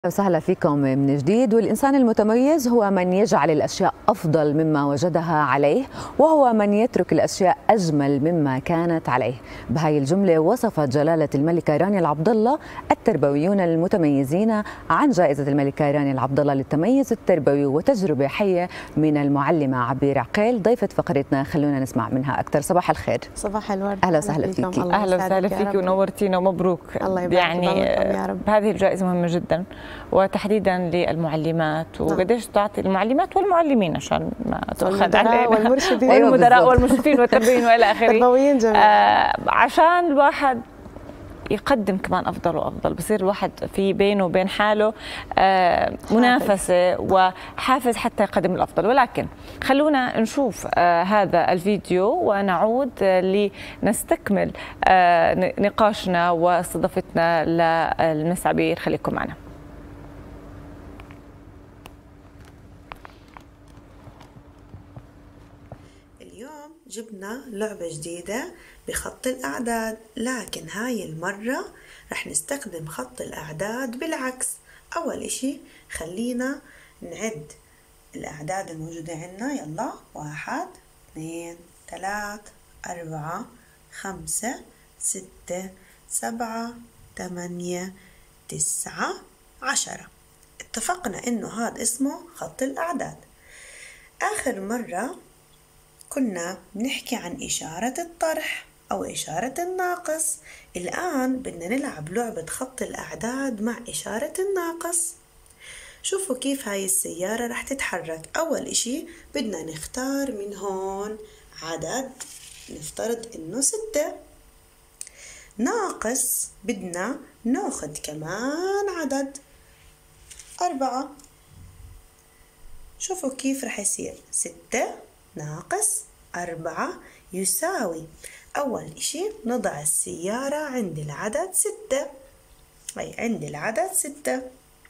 وسهلا فيكم من جديد. والإنسان المتميز هو من يجعل الأشياء أفضل مما وجدها عليه، وهو من يترك الأشياء أجمل مما كانت عليه. بهاي الجملة وصفت جلالة الملكة رانيا العبدالله التربويون المتميزين عن جائزة الملكة رانيا العبدالله للتميز التربوي، وتجربة حية من المعلمة عبير عقيل ضيفة فقرتنا. خلونا نسمع منها أكثر. صباح الخير. صباح الورد. أهلا وسهلا فيكي. أهلا وسهلا فيكي ونورتينا ومبروك. الله يبارك يعني يا رب. هذه الجائزة مهمة جدا، وتحديدا للمعلمات، وقديش تعطي المعلمات والمعلمين عشان ما تؤخذ علينا، والمرشدين والمدراء والمشرفين والتربويين والى اخره. تربويين جميعا. عشان الواحد يقدم كمان افضل وافضل، بصير الواحد في بينه وبين حاله منافسه وحافز حتى يقدم الافضل. ولكن خلونا نشوف هذا الفيديو ونعود لنستكمل نقاشنا واستضافتنا للمس عبير. خليكم معنا. اليوم جبنا لعبة جديدة بخط الأعداد، لكن هاي المرة رح نستخدم خط الأعداد بالعكس. أول إشي خلينا نعد الأعداد الموجودة عنا. يلا 1 2 3 4 5 6 7 8 9 10. اتفقنا إنه هذا اسمه خط الأعداد. آخر مرة كنا بنحكي عن إشارة الطرح أو إشارة الناقص. الآن بدنا نلعب لعبة خط الأعداد مع إشارة الناقص. شوفوا كيف هاي السيارة رح تتحرك. أول إشي بدنا نختار من هون عدد، نفترض إنه 6. ناقص بدنا ناخد كمان عدد 4. شوفوا كيف رح يصير 6 ناقص 4 يساوي، أول إشي نضع السيارة عند العدد 6، أي عند العدد 6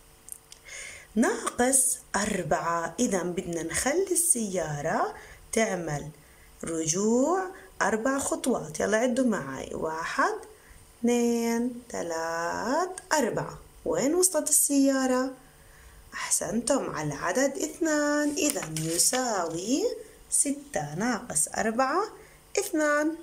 ناقص 4. إذا بدنا نخلي السيارة تعمل رجوع 4 خطوات. يلا عدوا معي. 1 2 3 4. وين وصلت السيارة؟ أحسنتم، على العدد 2. إذا يساوي 6 ناقص 4 2.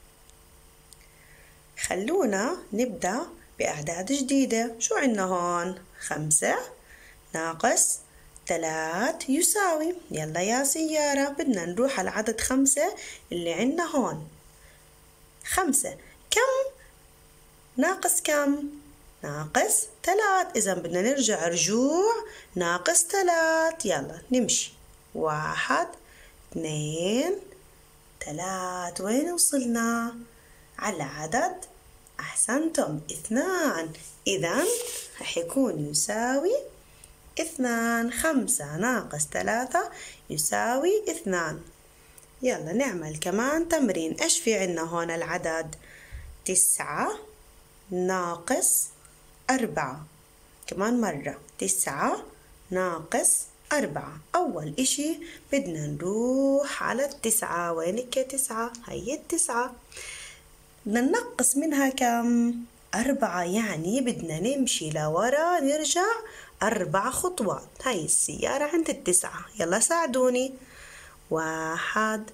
خلونا نبدأ بأعداد جديدة. شو عنا هون؟ 5 ناقص 3 يساوي، يلا يا سيارة بدنا نروح على عدد 5 اللي عنا هون. 5 كم ناقص كم؟ ناقص 3. إذا بدنا نرجع رجوع ناقص 3. يلا نمشي. 1 2 3. وين وصلنا؟ على عدد، أحسنتم، 2. إذا رح يكون يساوي 2. 5 ناقص 3 يساوي 2. يلا نعمل كمان تمرين. إيش في عنا هون؟ العدد 9 ناقص 4. كمان مرة 9 ناقص 4. أول إشي بدنا نروح على 9. وينك يا 9؟ هي 9. بدنا ننقص منها كم؟ 4. يعني بدنا نمشي لورا، نرجع 4 خطوات. هاي السيارة عند 9. يلا ساعدوني. 1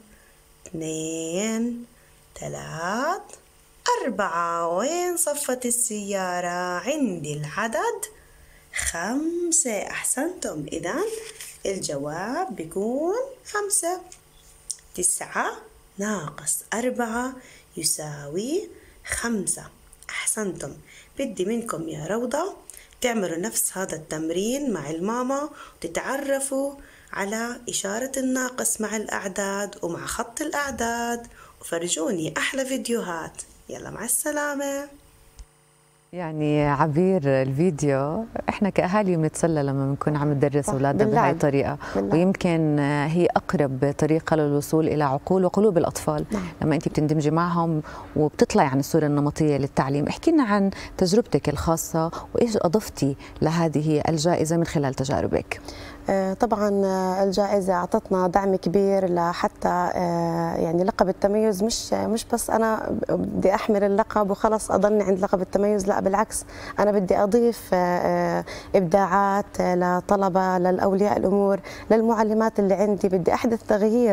2 3 4. وين صفت السيارة؟ عند العدد 5. أحسنتم، إذن الجواب بيكون 5. 9 ناقص 4 يساوي 5. أحسنتم. بدي منكم يا روضة تعملوا نفس هذا التمرين مع الماما وتتعرفوا على إشارة الناقص مع الأعداد ومع خط الأعداد، وفرجوني أحلى فيديوهات. يلا مع السلامة. يعني عبير، الفيديو احنا كأهالي بنتسلى لما بنكون عم ندرس اولادنا بهاي الطريقه، ويمكن هي اقرب طريقه للوصول الى عقول وقلوب الاطفال. لما انت بتندمجي معهم وبتطلعي عن الصوره النمطيه للتعليم. احكي لنا عن تجربتك الخاصه وايش اضفتي لهذه الجائزه من خلال تجاربك. طبعا الجائزة أعطتنا دعم كبير لحتى يعني لقب التميز مش بس أنا بدي أحمل اللقب وخلص أضلني عند لقب التميز، لا بالعكس، أنا بدي أضيف إبداعات لطلبة، للأولياء الأمور، للمعلمات اللي عندي، بدي أحدث تغيير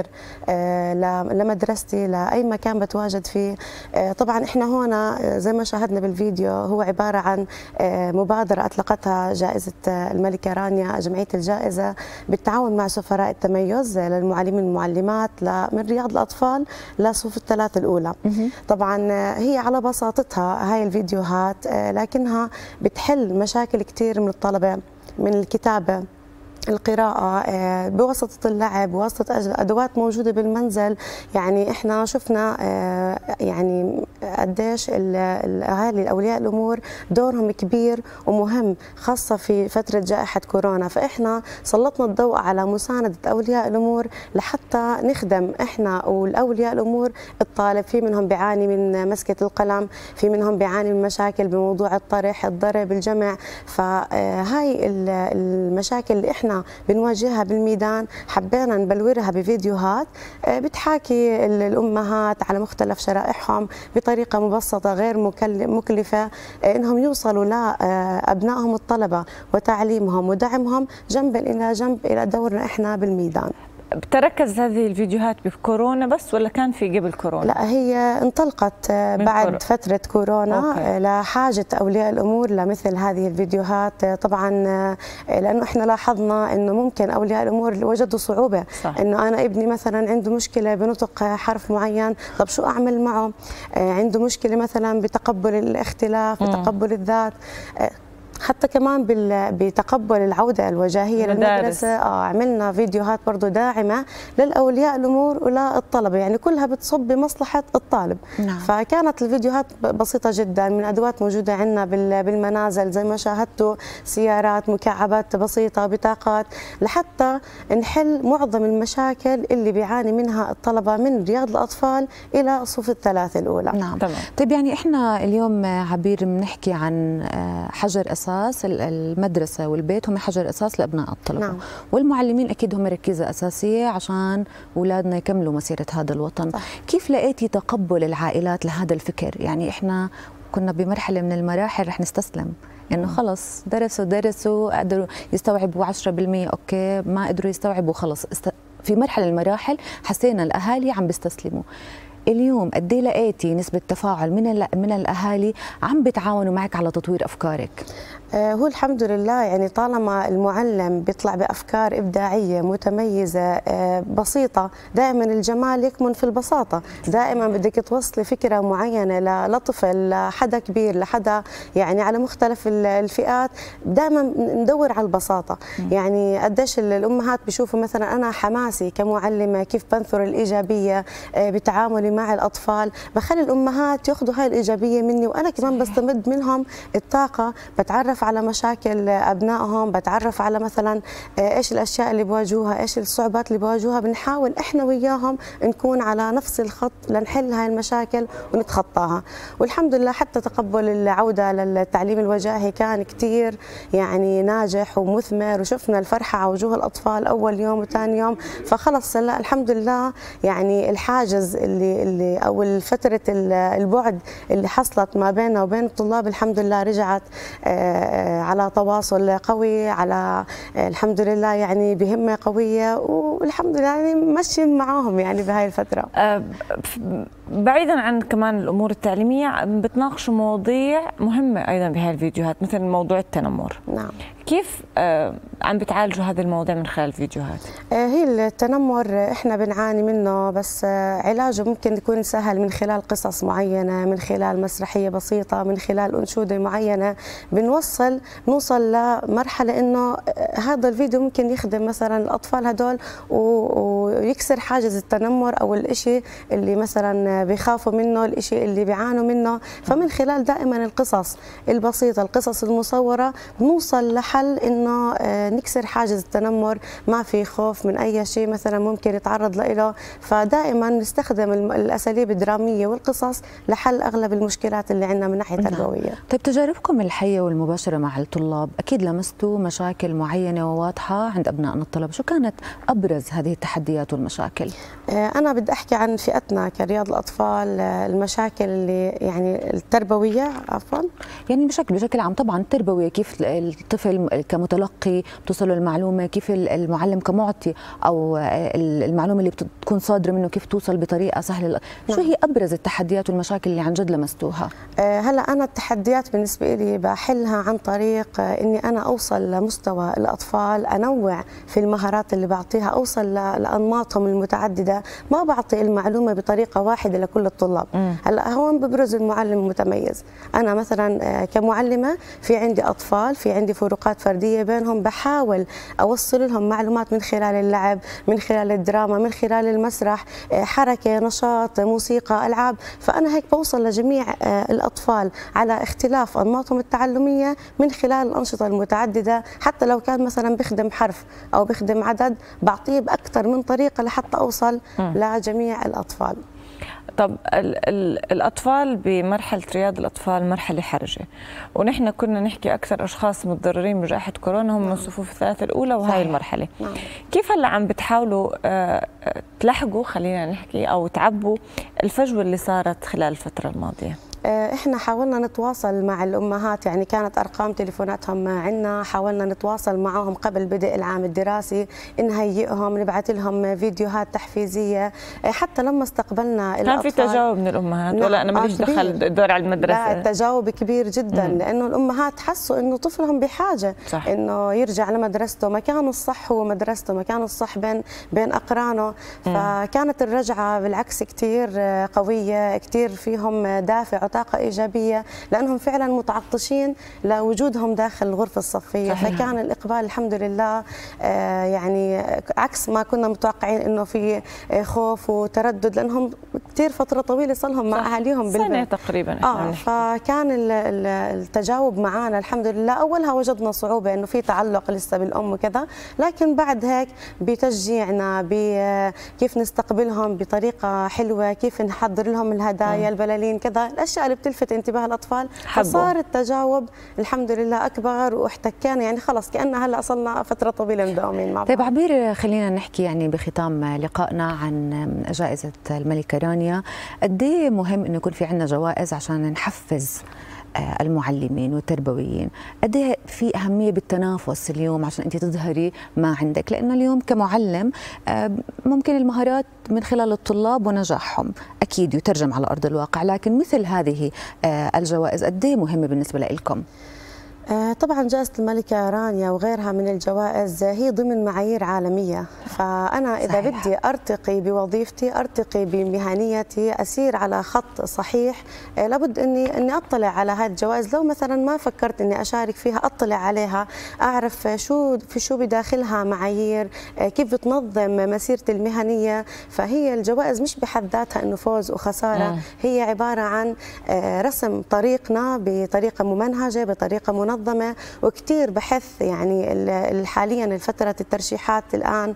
لمدرستي، لأي مكان بتواجد فيه. طبعا إحنا هون زي ما شاهدنا بالفيديو هو عبارة عن مبادرة أطلقتها جائزة الملكة رانيا جمعية الجائزة بالتعاون مع سفراء التميز للمعلمين والمعلمات من رياض الأطفال لصفوف الثلاث الأولى. طبعا هي على بساطتها هاي الفيديوهات لكنها بتحل مشاكل كثير من الطلبة، من الكتابة، القراءة، بواسطة اللعب، بواسطة أدوات موجودة بالمنزل. يعني إحنا شفنا يعني قديش الأهالي الأولياء الأمور دورهم كبير ومهم، خاصة في فترة جائحة كورونا. فإحنا سلطنا الضوء على مساندة أولياء الأمور لحتى نخدم إحنا والأولياء الأمور الطالب. في منهم بيعاني من مسكة القلم، في منهم بيعاني من مشاكل بموضوع الطرح، الضرب، الجمع. فهاي المشاكل اللي إحنا بنواجهها بالميدان حبينا نبلورها بفيديوهات بتحاكي الأمهات على مختلف شرائحهم بطريقة مبسطة غير مكلفة، إنهم يوصلوا لأبنائهم الطلبة وتعليمهم ودعمهم جنبا إلى جنب إلى دورنا إحنا بالميدان. بتركز هذه الفيديوهات بكورونا بس ولا كان في قبل كورونا؟ لا، هي انطلقت بعد فترة كورونا لحاجة أولياء الأمور لمثل هذه الفيديوهات. طبعا لأنه إحنا لاحظنا أنه ممكن أولياء الأمور وجدوا صعوبة، أنه أنا ابني مثلا عنده مشكلة بنطق حرف معين، طب شو أعمل معه؟ عنده مشكلة مثلا بتقبل الاختلاف، بتقبل الذات، حتى كمان بتقبل العودة الوجاهية للمدرسة. عملنا فيديوهات برضو داعمة للأولياء الأمور وللطلبة، يعني كلها بتصب بمصلحة الطالب. فكانت الفيديوهات بسيطة جدا، من أدوات موجودة عندنا بالمنازل زي ما شاهدتوا، سيارات، مكعبات بسيطة، بطاقات، لحتى نحل معظم المشاكل اللي بيعاني منها الطلبة من رياض الأطفال إلى صفوف الثلاث الأولى. نعم. طيب يعني إحنا اليوم عبير بنحكي عن حجر أساس المدرسة والبيت، هم حجر أساس لأبناء الطلبة. نعم. والمعلمين أكيد هم ركيزة أساسية عشان أولادنا يكملوا مسيرة هذا الوطن. صح. كيف لقيتي تقبل العائلات لهذا الفكر؟ يعني إحنا كنا بمرحلة من المراحل رح نستسلم، إنه خلص درسوا قدروا يستوعبوا 10%، أوكي، ما قدروا يستوعبوا خلص. في مرحلة من المراحل حسينا الأهالي عم بيستسلموا. اليوم قد ايه لقيتي نسبة تفاعل من الأهالي عم بتعاونوا معك على تطوير أفكارك؟ هو الحمد لله، يعني طالما المعلم بيطلع بأفكار إبداعية متميزة بسيطة، دائما الجمال يكمن في البساطة. دائما بدك توصلي فكرة معينة لطفل، لحدا كبير، لحدا يعني على مختلف الفئات، دائما ندور على البساطة. يعني قديش الأمهات بيشوفوا مثلا أنا حماسي كمعلمة كيف بنثر الإيجابية بتعاملي مع الأطفال، بخلي الأمهات ياخذوا هاي الإيجابية مني، وأنا كمان بستمد منهم الطاقة، بتعرف على مشاكل أبنائهم، بتعرف على مثلا إيش الأشياء اللي بواجهوها، إيش الصعوبات اللي بواجهوها، بنحاول إحنا وياهم نكون على نفس الخط لنحل هاي المشاكل ونتخطاها. والحمد لله حتى تقبل العودة للتعليم الوجاهي كان كتير يعني ناجح ومثمر، وشفنا الفرحة على وجوه الأطفال أول يوم وثاني يوم. فخلص لا الحمد لله، يعني الحاجز اللي أو فترة البعد اللي حصلت ما بيننا وبين الطلاب الحمد لله رجعت على تواصل قوي، على الحمد لله يعني بهمة قوية، والحمد لله يعني ماشيين معاهم يعني بهاي الفترة. بعيدا عن كمان الأمور التعليمية، بتناقشوا مواضيع مهمة أيضا بهاي الفيديوهات مثل موضوع التنمر. نعم. كيف عم بتعالجوا هذه المواضيع من خلال الفيديوهات؟ هي التنمر احنا بنعاني منه، بس علاجه ممكن يكون سهل من خلال قصص معينة، من خلال مسرحية بسيطة، من خلال أنشودة معينة. نوصل لمرحلة انه هذا الفيديو ممكن يخدم مثلا الأطفال هدول ويكسر حاجز التنمر او الاشي اللي مثلا بيخافوا منه، الاشي اللي بيعانوا منه. فمن خلال دائما القصص البسيطة، القصص المصورة، بنوصل لحل الحل انه نكسر حاجز التنمر، ما في خوف من اي شيء مثلا ممكن يتعرض له، فدائما نستخدم الاساليب الدراميه والقصص لحل اغلب المشكلات اللي عندنا من ناحيه تربويه. طيب تجاربكم الحيه والمباشره مع الطلاب، اكيد لمستوا مشاكل معينه وواضحه عند ابنائنا الطلبه، شو كانت ابرز هذه التحديات والمشاكل؟ انا بدي احكي عن فئتنا كرياض الاطفال، المشاكل اللي يعني التربويه عفوا، يعني بشكل عام طبعا التربويه، كيف الطفل كمتلقي بتوصله المعلومه، كيف المعلم كمعطي او المعلومه اللي بتكون صادره منه كيف توصل بطريقه سهله. شو هي ابرز التحديات والمشاكل اللي عن جد لمستوها؟ هلا انا التحديات بالنسبه لي بحلها عن طريق اني انا اوصل لمستوى الاطفال، انوع في المهارات اللي بعطيها، اوصل لانماطهم المتعدده، ما بعطي المعلومه بطريقه واحده لكل الطلاب. هلا هون ببرز المعلم المتميز. انا مثلا كمعلمه في عندي اطفال، في عندي فروقات فرديه بينهم، بحاول اوصل لهم معلومات من خلال اللعب، من خلال الدراما، من خلال المسرح، حركه، نشاط، موسيقى، العاب، فانا هيك بوصل لجميع الاطفال على اختلاف انماطهم التعلميه من خلال الانشطه المتعدده. حتى لو كان مثلا بخدم حرف او بخدم عدد، بعطيه باكثر من طريقه لحتى اوصل لجميع الاطفال. طب الأطفال بمرحلة رياض الأطفال مرحلة حرجة، ونحن كنا نحكي أكثر أشخاص متضررين بجائحة كورونا هم من الصفوف الثلاثة الأولى وهي المرحلة. كيف هلا عم بتحاولوا تلحقوا، خلينا نحكي، أو تعبوا الفجوة اللي صارت خلال الفترة الماضية؟ احنا حاولنا نتواصل مع الامهات، يعني كانت ارقام تليفوناتهم عندنا، حاولنا نتواصل معهم قبل بدء العام الدراسي، نهيئهم، نبعث لهم فيديوهات تحفيزيه، حتى لما استقبلنا كان في تجاوب من الامهات؟ ولا انا ماليش دخل الدور على المدرسه؟ لا، التجاوب كبير جدا، لانه الامهات حسوا انه طفلهم بحاجه صح. انه يرجع لمدرسته، مكانه الصح هو مدرسته، مكانه الصح بين اقرانه. فكانت الرجعه بالعكس كثير قويه، كثير فيهم دافع وطاقه ايجابيه، لانهم فعلا متعطشين لوجودهم داخل الغرفه الصفيه. فكان الاقبال الحمد لله يعني عكس ما كنا متوقعين، انه في خوف وتردد، لانهم كثير فتره طويله صار لهم مع اهاليهم سنه تقريبا. فكان التجاوب معنا الحمد لله. اولها وجدنا صعوبه انه في تعلق لسه بالام وكذا، لكن بعد هيك بتشجيعنا، بكيف نستقبلهم بطريقه حلوه، كيف نحضر لهم الهدايا، البلالين، كذا الاشياء اللي بتلفت انتباه الاطفال، فصار التجاوب الحمد لله اكبر، واحتكينا يعني خلص كأننا هلا صرنا فتره طويله مداومين مع بعض. طيب عبير، خلينا نحكي يعني بختام لقائنا عن جائزه الملكه رانيا. قد ايه مهم انه يكون في عندنا جوائز عشان نحفز المعلمين والتربويين؟ قد ايه في اهميه بالتنافس اليوم عشان انت تظهري ما عندك؟ لانه اليوم كمعلم ممكن المهارات من خلال الطلاب ونجاحهم اكيد يترجم على ارض الواقع، لكن مثل هذه الجوائز قد ايه مهمه بالنسبه لكم؟ طبعا جائزة الملكة رانيا وغيرها من الجوائز هي ضمن معايير عالمية، فأنا إذا صحيح. بدي أرتقي بوظيفتي، أرتقي بمهنيتي، أسير على خط صحيح، لابد إني أطلع على هذه الجوائز. لو مثلا ما فكرت إني أشارك فيها، أطلع عليها، أعرف شو بداخلها معايير، كيف بتنظم مسيرتي المهنية. فهي الجوائز مش بحد ذاتها إنه فوز وخسارة، هي عبارة عن رسم طريقنا بطريقة ممنهجة، بطريقة منظمة، وكثير بحث. يعني حاليا فترة الترشيحات الآن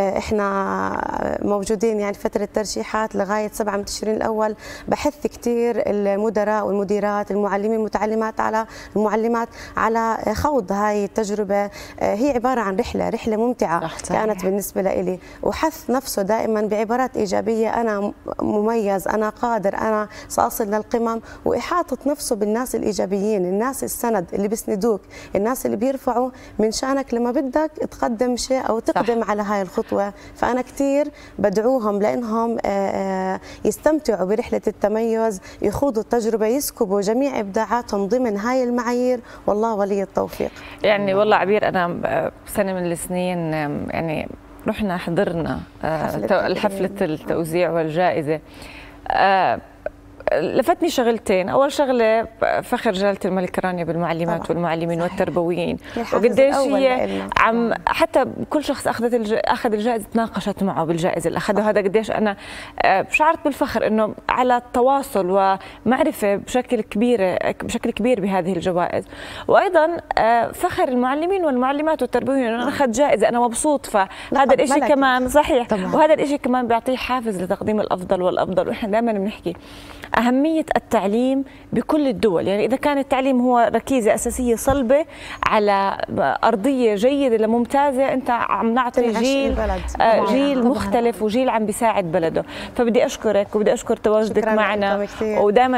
احنا موجودين يعني فترة ترشيحات لغاية 7 من تشرين الأول، بحث كثير المدراء والمديرات، المعلمين المعلمات على خوض هاي التجربة. هي عبارة عن رحلة ممتعة كانت بالنسبة لي، وحث نفسه دائما بعبارات إيجابية، أنا مميز، أنا قادر، أنا سأصل للقمم، وإحاطة نفسه بالناس الإيجابيين، الناس السند اللي بيسندوك، الناس اللي بيرفعوا من شأنك لما بدك تقدم شيء أو تقدم على هاي الخطوة. فأنا كثير بدعوهم لأنهم يستمتعوا برحلة التميز، يخوضوا التجربة، يسكبوا جميع إبداعاتهم ضمن هاي المعايير، والله ولي التوفيق. يعني والله عبير، أنا سنة من السنين يعني رحنا حضرنا حفلة التوزيع والجائزة. لفتني شغلتين. اول شغله فخر جلاله الملكه رانيا بالمعلمات طبعاً. والمعلمين صحيح. والتربويين، الحافز وقديش الأول هي لإلنا. عم حتى كل شخص اخذ الجائزه تناقشت معه بالجائزه اللي اخذها. هذا قديش انا شعرت بالفخر انه على التواصل ومعرفه بشكل كبير بهذه الجوائز. وايضا فخر المعلمين والمعلمات والتربويين انه اخذ جائزه، انا مبسوط. فهذا الشيء كمان صحيح طبعاً. وهذا الشيء كمان بيعطيه حافز لتقديم الافضل والافضل. واحنا دائما بنحكي أهمية التعليم بكل الدول، يعني إذا كان التعليم هو ركيزة أساسية صلبة على أرضية جيدة لممتازة، أنت عم نعطي جيل مختلف وجيل عم بيساعد بلده. فبدي أشكرك وبدي أشكر تواجدك معنا ودائما